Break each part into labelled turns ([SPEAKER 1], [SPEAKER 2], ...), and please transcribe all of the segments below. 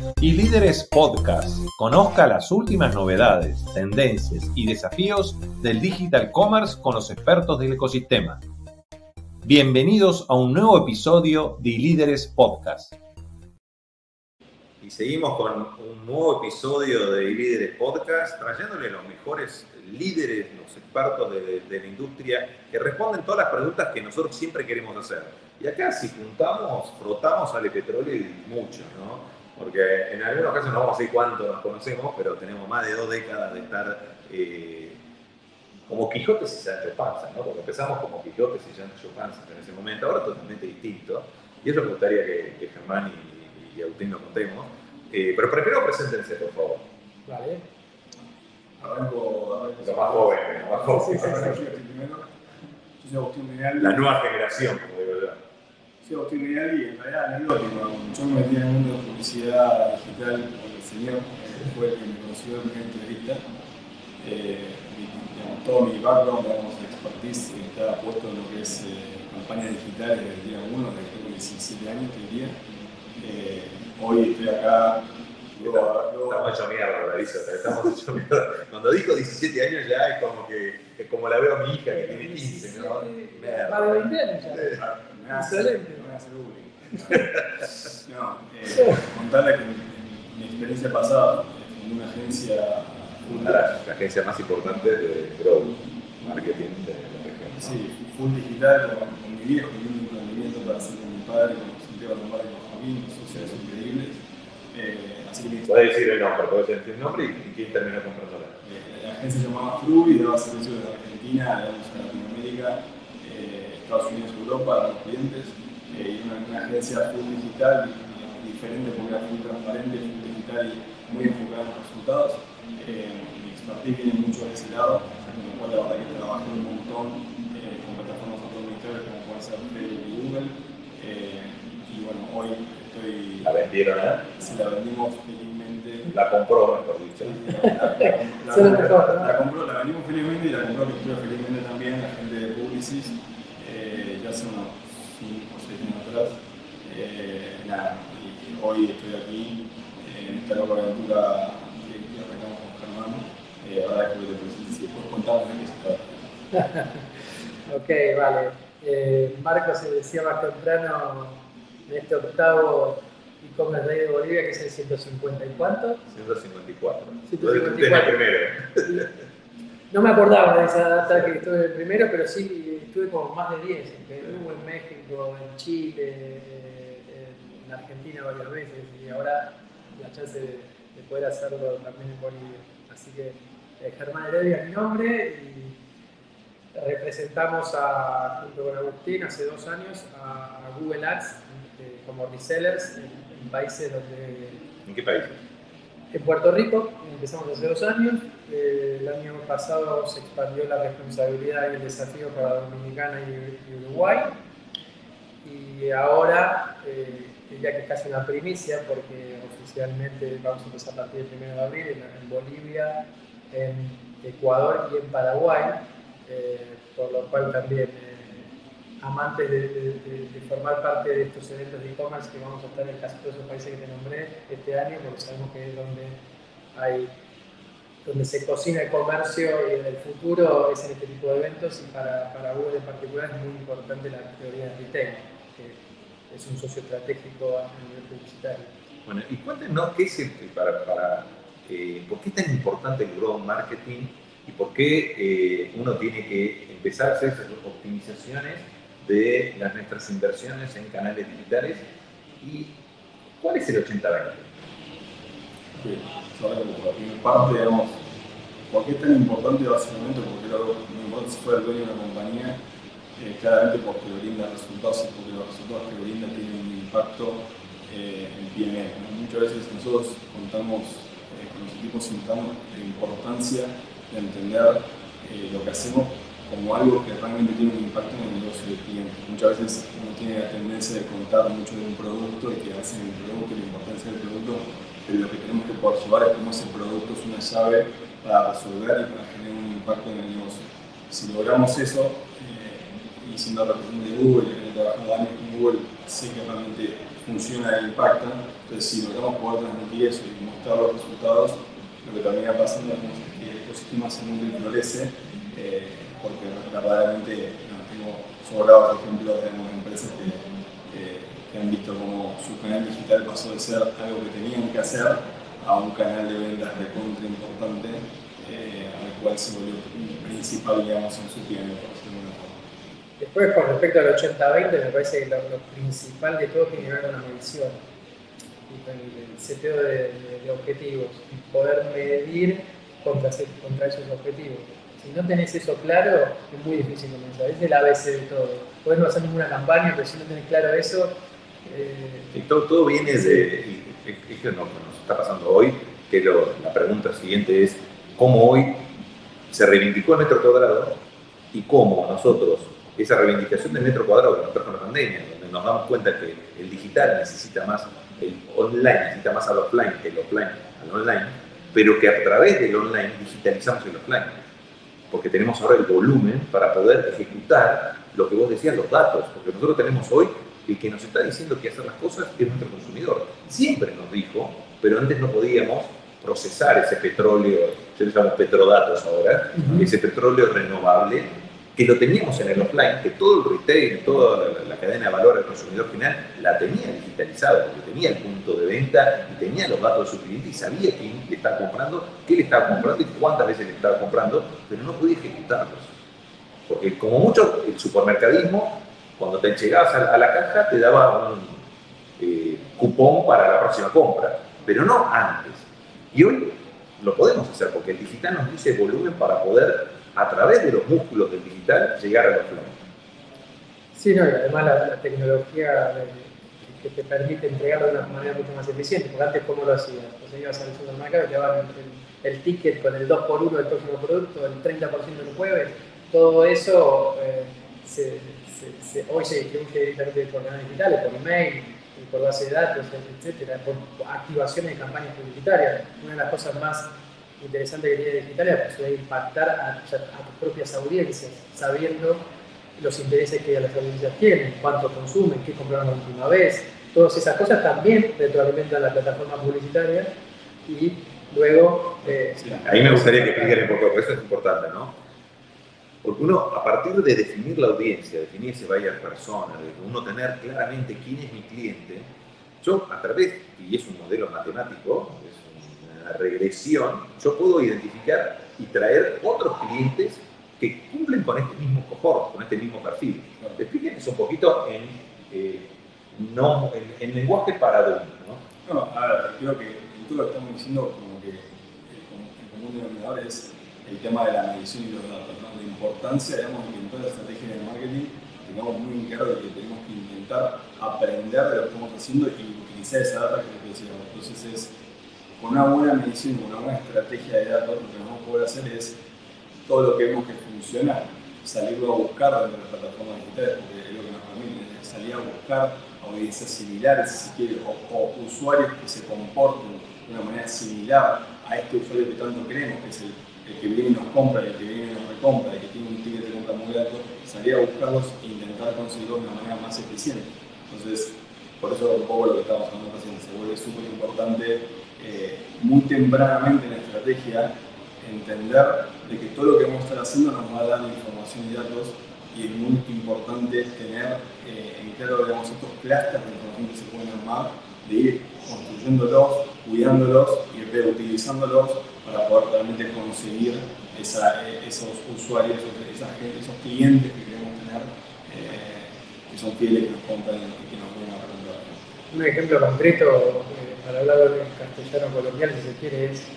[SPEAKER 1] Y Líderes Podcast. Conozca las últimas novedades, tendencias y desafíos del Digital Commerce con los expertos del ecosistema. Bienvenidos a un nuevo episodio de Líderes Podcast. Y seguimos con un nuevo episodio de Líderes Podcast, trayéndole los mejores líderes, los expertos de la industria, que responden todas las preguntas que nosotros siempre queremos hacer. Y acá si juntamos, frotamos al petróleo y mucho, ¿no? Porque en algunos casos no vamos a decir cuánto nos conocemos, pero tenemos más de 2 décadas de estar como Quijotes y Sancho Panza, ¿no? Porque empezamos como Quijotes y Sancho Panza en ese momento, ahora totalmente distinto. Y eso me gustaría que Germán y Agustín nos contemos. Pero primero preséntense, por favor.
[SPEAKER 2] Vale.
[SPEAKER 3] Arranco
[SPEAKER 1] Los más jóvenes, los más jóvenes.
[SPEAKER 3] Yo soy Agustín Mineral.
[SPEAKER 1] La nueva generación, como digo yo.
[SPEAKER 3] Soy Agustín Mineral y en realidad anecdótico. Yo me metí en el mundo de publicidad digital con el señor, que fue el que me conoció en primera entrevista. Todo mi background, expertise, está puesto en lo que es campañas digitales desde el día 1, desde 17 años, te diría. Hoy estoy acá.
[SPEAKER 1] Estamos hecho mierda, Larissa, estamos hecho mierda. Cuando dijo 17 años ya es como la veo a mi hija que tiene 15, ¿no?
[SPEAKER 2] Va de 20 años ya. Excelente.
[SPEAKER 3] Me voy a hacer bullying. No, contarle que mi experiencia pasada en una agencia.
[SPEAKER 1] La agencia más importante de growth, marketing de la región.
[SPEAKER 3] Sí, full digital con mi viejo y un emprendimiento para hacer con mi padre, con Santiago Lombardi y con Joaquín, sociedades increíbles. Así que
[SPEAKER 1] puedes decir el nombre, puedes decir el nombre y quién terminó comprándola.
[SPEAKER 3] La agencia se llamaba Frubi, daba servicios desde Argentina, digamos, a Latinoamérica, Estados Unidos, Europa, a los clientes. Y una agencia full digital, diferente porque era full transparente, full digital y muy enfocada en los resultados. Mi expertise viene mucho de ese lado, con lo cual la verdad que trabajé un montón con plataformas autoministeriales como puede ser Facebook y Google. Y bueno, hoy estoy.
[SPEAKER 1] ¿La vendieron, eh?
[SPEAKER 3] Sí, la vendimos felizmente.
[SPEAKER 1] La compró, mejor dicho.
[SPEAKER 3] La vendimos felizmente y la compró felizmente también la gente de Publicis, ya hace unos 5 o 6 años atrás. Y hoy estoy aquí en esta nueva aventura que arrancamos con Germán. Ahora que te presento, si después contamos de qué se trata.
[SPEAKER 2] Ok, vale. Marco se decía más temprano en este octavo e-commerce day de Bolivia, que es el 150 y cuánto?
[SPEAKER 1] 154.
[SPEAKER 2] 154.
[SPEAKER 1] Desde el primero.
[SPEAKER 2] No me acordaba de esa data que estuve en el primero, pero sí estuve como más de 10 en Perú, en México, en Chile, en Argentina varias veces y ahora la chance de poder hacerlo también en Bolivia. Así que Germán Heredia es mi nombre y representamos junto con Agustín hace 2 años a Google Ads como resellers en países donde...
[SPEAKER 1] ¿En qué países?
[SPEAKER 2] En Puerto Rico, empezamos hace 2 años. El año pasado se expandió la responsabilidad y el desafío para Dominicana y Uruguay. Y ahora, ya que es casi una primicia, porque oficialmente vamos a empezar a partir del 1 de abril en Bolivia, en Ecuador y en Paraguay, por lo cual también amantes de formar parte de estos eventos de e-commerce que vamos a estar en casi todos esos países que te nombré este año, porque sabemos que es donde se cocina el comercio y en el futuro es en este tipo de eventos, y para Google en particular es muy importante la teoría de retail, que es un socio estratégico a nivel publicitario.
[SPEAKER 1] Bueno, y cuéntenos qué es por qué es tan importante el growth marketing y por qué uno tiene que empezar a hacer esas optimizaciones de nuestras inversiones en canales digitales, y ¿cuál es el 80-20?
[SPEAKER 3] Ahora como la primera parte, digamos, ¿por qué es tan importante básicamente? Porque no importa si fuera el dueño de una compañía, claramente porque le brinda resultados y porque los resultados que le brinda tienen un impacto en P&L. Muchas veces nosotros contamos con los equipos sintamos la importancia de entender lo que hacemos como algo que realmente tiene un impacto en el negocio del cliente. Muchas veces uno tiene la tendencia de contar mucho de un producto y que hacen el producto y la importancia del producto, pero lo que tenemos que poder llevar es cómo ese producto es una llave para resolver y para generar un impacto en el negocio. Si logramos eso, y siendo representante de Google, y habiendo trabajado años con Google, sé que realmente funciona e impacta. Entonces, si logramos poder transmitir eso y mostrar los resultados, lo que termina pasando es que el ecosistema se nunca florece, porque verdaderamente tengo sobrados ejemplos de empresas que han visto cómo su canal digital pasó de ser algo que tenían que hacer a un canal de ventas de contra importante, al cual se volvió principal, digamos, en su tiempo.
[SPEAKER 2] Después, con respecto al 80-20, me parece que lo principal de todo tiene que ver con la medición y con el seteo de objetivos y poder medir contra esos objetivos. Si no tenés eso claro, es muy difícil comenzar. Es el ABC de todo. Podés no hacer ninguna campaña, pero si no tenés claro eso...
[SPEAKER 4] Y todo viene de... Es que nos está pasando hoy, que la pregunta siguiente es cómo hoy se reivindicó el metro cuadrado y cómo nosotros, esa reivindicación del metro cuadrado que nos trajo la pandemia, donde nos damos cuenta que el digital necesita más, el online necesita más al offline que el offline al online, pero que a través del online digitalizamos el offline, porque tenemos ahora el volumen para poder ejecutar lo que vos decías, los datos, porque nosotros tenemos hoy el que nos está diciendo que hacer las cosas es nuestro consumidor. Siempre nos dijo, pero antes no podíamos procesar ese petróleo, yo le llamo petrodatos ahora, ese petróleo renovable, que lo teníamos en el offline, que todo el retail, toda la cadena de valor del consumidor final la tenía digitalizada, porque tenía el punto de venta y tenía los datos de su cliente y sabía quién le estaba comprando, qué le estaba comprando y cuántas veces le estaba comprando, pero no podía ejecutarlos. Porque como mucho, el supermercadismo, cuando te llegabas a la caja, te daba un cupón para la próxima compra, pero no antes. Y hoy lo podemos hacer porque el digital nos dice volumen para poder, a través de los músculos del digital, llegar al offline.
[SPEAKER 2] Sí, no, y además la tecnología que te permite entregarlo de una manera mucho más eficiente, porque antes, ¿cómo lo hacías? Pues ibas al supermercado y te daban el ticket con el 2x1 del próximo producto, el 30% del jueves, todo eso hoy se distribuye directamente por canales digitales, por email, por base de datos, etcétera, por activaciones de campañas publicitarias. Una de las cosas más interesantes que tiene digital es la posibilidad de impactar a tus propias audiencias, sabiendo los intereses que las audiencias tienen, cuánto consumen, qué compraron la última vez. Todas esas cosas también retroalimentan la plataforma publicitaria y luego...
[SPEAKER 4] Ahí me gustaría que expliquen un poco, porque eso es importante, ¿no? Porque uno, a partir de definir la audiencia, definir ese buyer persona, de uno tener claramente quién es mi cliente, yo a través, y es un modelo matemático, es una regresión, yo puedo identificar y traer otros clientes que cumplen con este mismo cohort, con este mismo perfil. Explíquenos un poquito en lenguaje paradigma, ¿no?
[SPEAKER 3] No, a ver, creo que todo lo que estamos diciendo, como que el común denominador es el tema de la medición y los datos, ¿no? La importancia, digamos, de que en toda la estrategia de marketing tengamos muy en claro de que tenemos que intentar aprender de lo que estamos haciendo y utilizar esa data que decíamos. Entonces es, con una buena medición, con una buena estrategia de datos, lo que vamos a poder hacer es todo lo que vemos que funciona, salirlo a buscar dentro de las plataformas digitales, porque es lo que nos permite salir a buscar audiencias similares, si quiere, o usuarios que se comporten de una manera similar a este usuario que tanto queremos, que es el que viene y nos compra, el que viene y nos recompra, el que tiene un ticket de compra muy alto, salir a buscarlos e intentar conseguirlos de una manera más eficiente. Entonces, por eso un poco lo que estamos hablando recién, se vuelve súper importante muy tempranamente en la estrategia entender de que todo lo que vamos a estar haciendo nos va a dar información y datos, y es muy importante tener en claro, digamos, estos clústeres de información que se pueden armar, de ir construyéndolos, cuidándolos y reutilizándolos para poder realmente conseguir esos usuarios, esos clientes que queremos tener, que son fieles, que nos compran y que nos vienen a recomprar.
[SPEAKER 2] Un ejemplo concreto, para hablar en castellano coloquial, si se quiere, es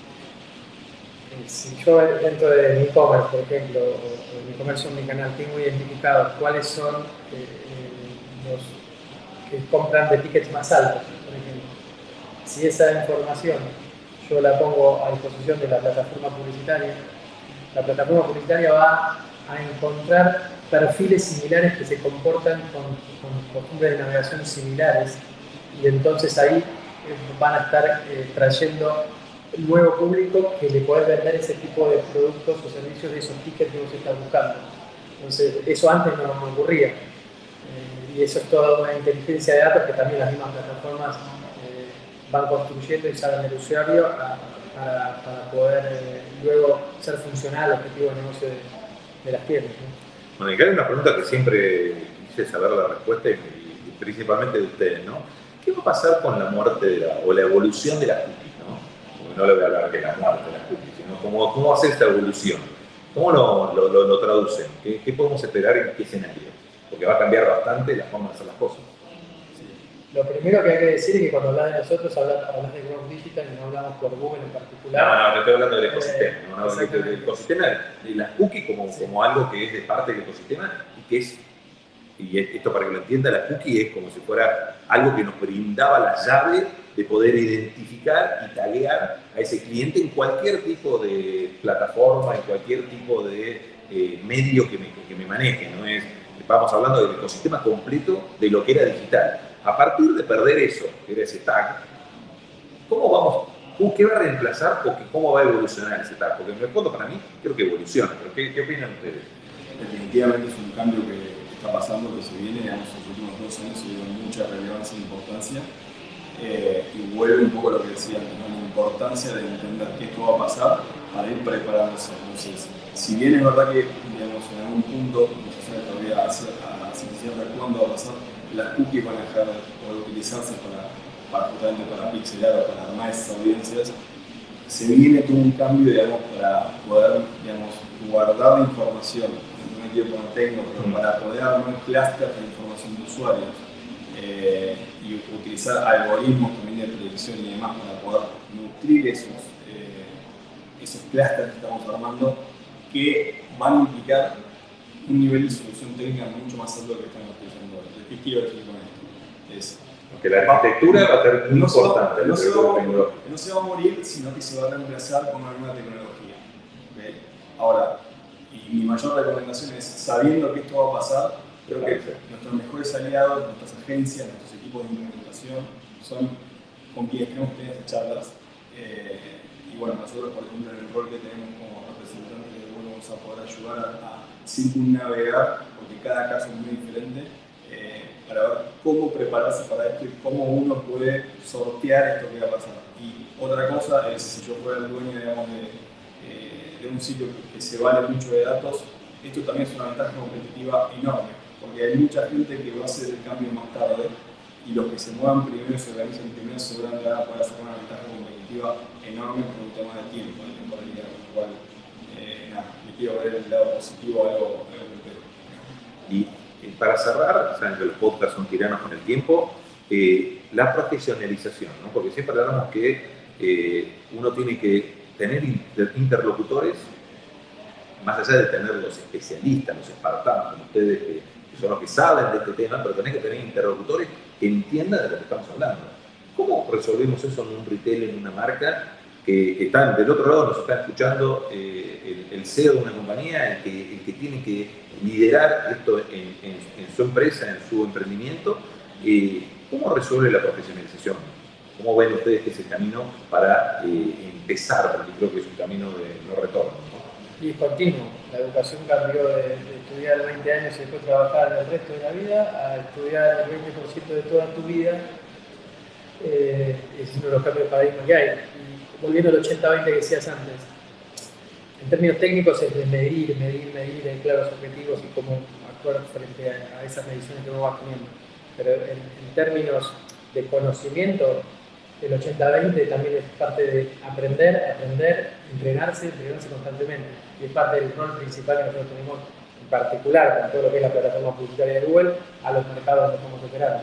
[SPEAKER 2] si yo dentro de mi e-commerce, por ejemplo, o mi comercio omnicanal, tengo identificado cuáles son los que compran de tickets más altos, por ejemplo. Si esa información yo la pongo a disposición de la plataforma publicitaria va a encontrar perfiles similares que se comportan con costumbres de navegación similares, y entonces ahí van a estar trayendo nuevo público que le podés vender ese tipo de productos o servicios de esos tickets que vos estás buscando. Entonces, eso antes no ocurría. Y y eso es toda una inteligencia de datos que también las mismas plataformas van construyendo y saben del usuario para poder luego ser funcional al objetivo de negocio de las tiendas, ¿no?
[SPEAKER 4] Bueno, y acá hay una pregunta que siempre quise saber la respuesta y principalmente de ustedes, ¿no? ¿Qué va a pasar con la muerte o la evolución de las cookies, ¿no? Porque no le voy a hablar de la muerte de las cookies, sino cómo va a ser esta evolución. ¿Cómo lo traducen? ¿Qué podemos esperar en qué escenario? Porque va a cambiar bastante la forma de hacer las cosas.
[SPEAKER 2] Lo primero que hay que decir es que cuando hablas de nosotros, hablas de Growth Digital y no hablamos por Google en particular.
[SPEAKER 4] No, te estoy hablando del ecosistema. Del ecosistema de las cookies como algo que es de parte del ecosistema y que es, y esto para que lo entienda, la cookie es como si fuera algo que nos brindaba la llave de poder identificar y taguear a ese cliente en cualquier tipo de plataforma, en cualquier tipo de medio que me maneje, ¿no? Vamos hablando del ecosistema completo de lo que era digital. A partir de perder eso, que era ese tag, ¿qué va a reemplazar o cómo va a evolucionar ese tag? Porque en el fondo para mí creo que evoluciona, pero ¿qué opinan ustedes?
[SPEAKER 3] Definitivamente es un cambio que está pasando, que se viene, digamos, en los últimos 2 años se dio mucha relevancia e importancia, y vuelve un poco a lo que decía antes, ¿no? La importancia de entender que esto va a pasar para ir preparándose. Entonces, si bien es verdad que, digamos, en algún punto, no se sabe todavía a ciencia cierta cuándo va a pasar, las cookies van a dejar de poder utilizarse justamente para pixelar o para armar esas audiencias, se viene todo un cambio, digamos, para poder, digamos, guardar la información, no me quiero poner técnico, pero para poder armar clústeres de información de usuarios y utilizar algoritmos también de predicción y demás para poder nutrir esos clústeres que estamos armando, que van a implicar un nivel de solución técnica mucho más alto de lo que estamos utilizando ahora. ¿Qué quiero decir con esto?
[SPEAKER 4] Porque la arquitectura va a ser muy importante.
[SPEAKER 3] No se va a morir, sino que se va a reemplazar con una nueva tecnología. ¿Okay? Ahora, y mi mayor recomendación es, sabiendo que esto va a pasar, creo que nuestros mejores aliados, nuestras agencias, nuestros equipos de implementación, son con quienes queremos tener estas charlas. Y bueno, nosotros, por ejemplo, en el rol que tenemos como representantes de Google, vamos a poder ayudar a circunnavegar, porque cada caso es muy diferente, para ver cómo prepararse para esto y cómo uno puede sortear esto que va a pasar. Y otra cosa es, si yo fuera el dueño, digamos, de un sitio que se vale mucho de datos, esto también es una ventaja competitiva enorme, porque hay mucha gente que va a hacer el cambio más tarde y los que se muevan primero, se organizan primero, seguramente van a poder hacer una ventaja competitiva enorme por un tema de tiempo, de temporalidad, con lo cual, me quiero ver el lado positivo a algo complejo.
[SPEAKER 4] Y para cerrar, saben que los podcasts son tiranos con el tiempo, la profesionalización, ¿no? Porque siempre hablamos que uno tiene que tener interlocutores, más allá de tener los especialistas, los espartanos, como ustedes, que son los que saben de este tema, pero tenés que tener interlocutores que entiendan de lo que estamos hablando. ¿Cómo resolvemos eso en un retail, en una marca, que están del otro lado, nos está escuchando el CEO de una compañía, el que tiene que liderar esto en su empresa, en su emprendimiento? ¿Cómo resuelve la profesionalización? ¿Cómo ven ustedes que es el camino para empezar? Porque creo que es un camino de no retorno, ¿no?
[SPEAKER 2] Y es continuo. La educación cambió de estudiar 20 años y después trabajar el resto de la vida a estudiar el 20% de toda tu vida. Es uno de los cambios de paradigma que hay. Y volviendo al 80-20 que decías antes, en términos técnicos es de medir claros objetivos y cómo actuar frente a esas mediciones que vos vas teniendo. Pero en términos de conocimiento, el 80-20 también es parte de aprender, entrenarse constantemente. Y es parte del rol principal que nosotros tenemos, en particular con todo lo que es la plataforma publicitaria de Google, a los mercados donde estamos operando.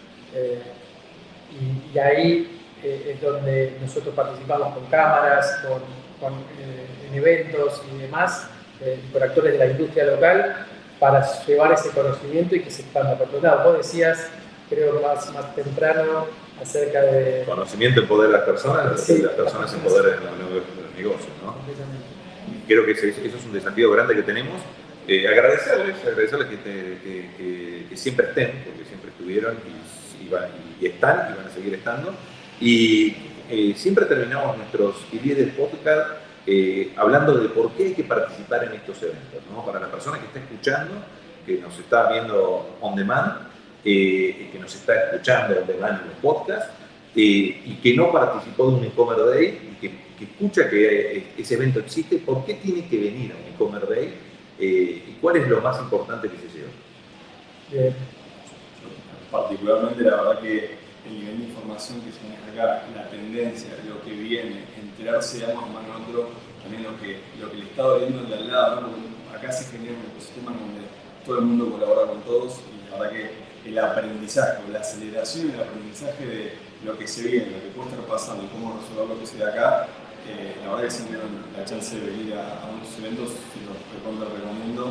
[SPEAKER 2] Y ahí es donde nosotros participamos con cámaras, en eventos y demás, por actores de la industria local, para llevar ese conocimiento y que se expanda por todos lados. Vos decías, creo más temprano, acerca de...
[SPEAKER 4] Conocimiento empodera a las personas, sí, las personas empoderan los negocios, ¿no? Creo que eso es un desafío grande que tenemos. Agradecerles que siempre estén, porque siempre estuvieron y están y van a seguir estando. Y siempre terminamos nuestros líderes podcast hablando de por qué hay que participar en estos eventos, ¿no? Para la persona que está escuchando, que nos está viendo on demand, que nos está escuchando donde van en los podcasts, y que no participó de un e-commerce day, y que escucha que ese evento existe, ¿por qué tiene que venir a un e-commerce day? ¿Y cuál es lo más importante que se lleva?
[SPEAKER 2] Bien.
[SPEAKER 3] Particularmente, la verdad que el nivel de información que se maneja acá, la tendencia, lo que viene, enterarse de algo más en otro, también lo que le está doliendo el de al lado, ¿no? Porque acá se genera un ecosistema donde todo el mundo colabora con todos, y la verdad que el aprendizaje, la aceleración y el aprendizaje de lo que se viene, lo que puede estar pasando y cómo resolver lo que se de acá, la verdad que si tienen la chance de venir a muchos eventos, se los recomiendo.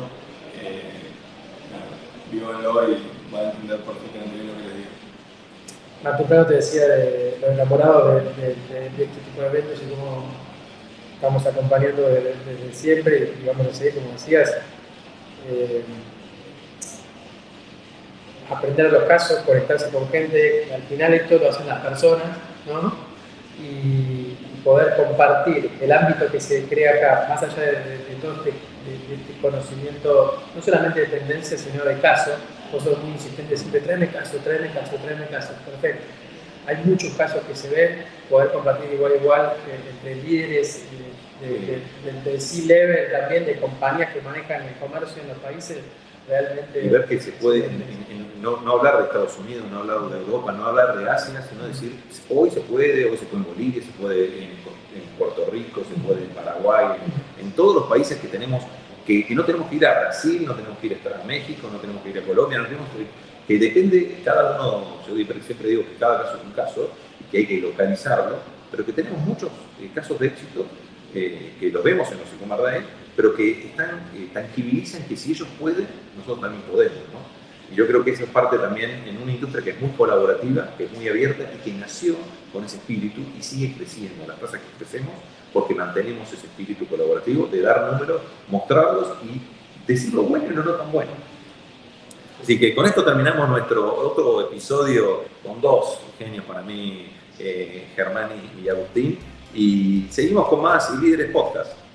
[SPEAKER 3] Vívanlo y van a entender perfectamente bien lo que les digo.
[SPEAKER 2] Temprano te decía de lo enamorado de este tipo de eventos y cómo estamos acompañando desde siempre y vamos a seguir, como decías. Aprender los casos, conectarse con gente, al final esto lo hacen las personas, ¿no? Y poder compartir el ámbito que se crea acá, más allá de todo este conocimiento, no solamente de tendencia, sino de casos. Vos sos muy insistente, siempre tráeme caso, perfecto. Hay muchos casos que se ven, poder compartir igual entre líderes del C-level, también de compañías que manejan el comercio en los países, realmente.
[SPEAKER 4] Y ver que se puede, no hablar de Estados Unidos, no hablar de Europa, no hablar de Asia, sino decir, hoy se puede en Bolivia, se puede en Puerto Rico, se puede en Paraguay, en todos los países que tenemos, que no tenemos que ir a Brasil, no tenemos que ir a México, no tenemos que ir a Colombia, no tenemos que depende, cada uno, yo siempre digo que cada caso es un caso y que hay que localizarlo, pero que tenemos muchos casos de éxito que los vemos en los e-commerce day, pero que tangibilizan que si ellos pueden, nosotros también podemos, ¿no? Y yo creo que esa es parte también en una industria que es muy colaborativa, que es muy abierta y que nació con ese espíritu y sigue creciendo. Las cosas que crecemos porque mantenemos ese espíritu colaborativo de dar números, mostrarlos y decir lo bueno y lo no tan bueno. Así que con esto terminamos nuestro otro episodio con dos genios para mí, Germán y Agustín, y seguimos con más Líderes Podcast.